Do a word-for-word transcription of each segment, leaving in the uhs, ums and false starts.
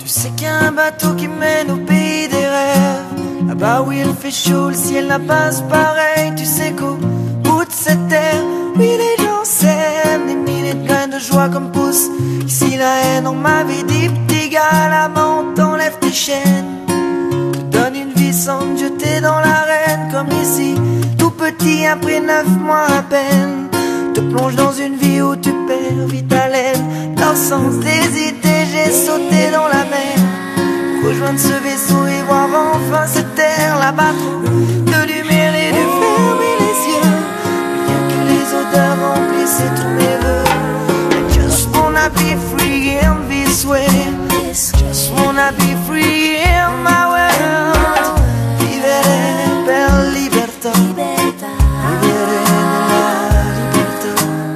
Tu sais qu'il y a un bateau qui mène au pays des rêves. Là-bas où il fait chaud, le ciel n'a pas ce pareil. Tu sais qu'au bout de cette terre, oui les gens s'aiment. Des milliers de graines de joie comme poussent ici la haine. On m'avait dit petit gars, là-bas on t'enlève tes chaînes, te donne une vie sans te jeter dans l'arène. Comme ici, tout petit après neuf mois à peine, te plonge dans une vie où tu perds vite haleine. Dans sans hésiter, j'ai sauté dans la mer, rejoindre ce vaisseau et voir enfin cette terre. Là-bas trop de lumière et de fermer les yeux, rien que les odeurs remplissaient tous mes vœux. I just wanna be free in this way, just wanna be free in my world. Vivere per libertà, vivere nella libertà.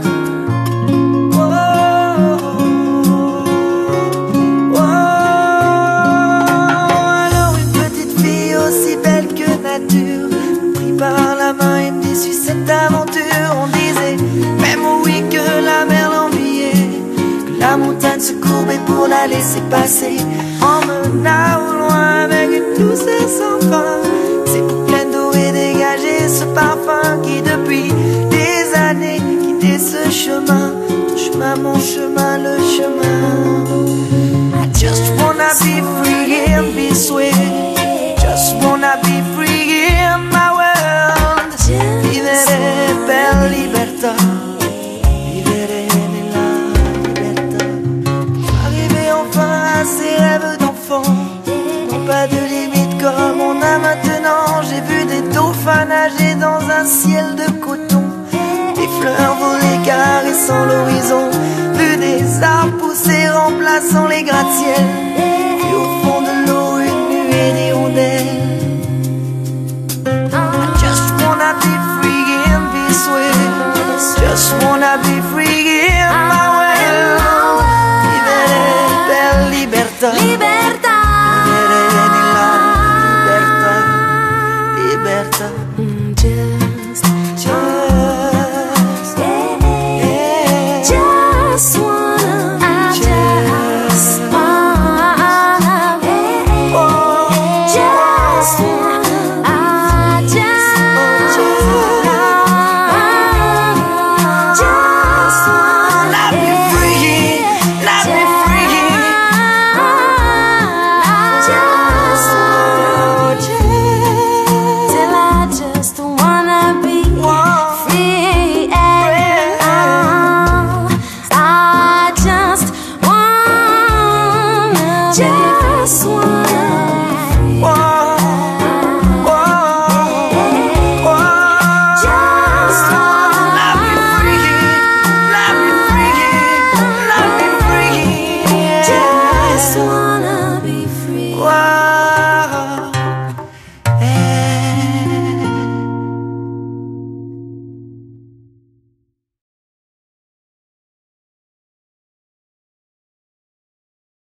Oh, oh, alors une petite fille aussi belle que nature me prit par la main et me dit suis cette aventure. On disait même oui que la mer l'enviait, que la montagne se courbait pour la laisser passer. Emmena au loin avec une douceur sans fin, ses boucles pleines d'eau et dégager ce parfum qui depuis des années quittait ce chemin. Ton chemin, mon chemin, le chemin. I just wanna be free in this way, just wanna be free in my world. Vivere per libertà, vivere nella libertà. Arriver enfin à ces rêves d'enfant, non pas de limite comme on a maintenant. J'ai vu des dauphins nager dans un ciel de coton, des fleurs voler caressant l'horizon, vu des arbres pousser remplaçant les gratte-ciel, vu au fond de l'eau une nuée d'hirondelles. I just wanna be free in this way, just wanna be free in my world. Vivere per libertà, Libertà, vivere nella libertà, libertà. just, Just, yeah, just wanna, I just wanna, oh, just wanna, I just, just wanna, let me free, let me free. just wanna, till I just wanna be free and all. I just wanna, just wanna.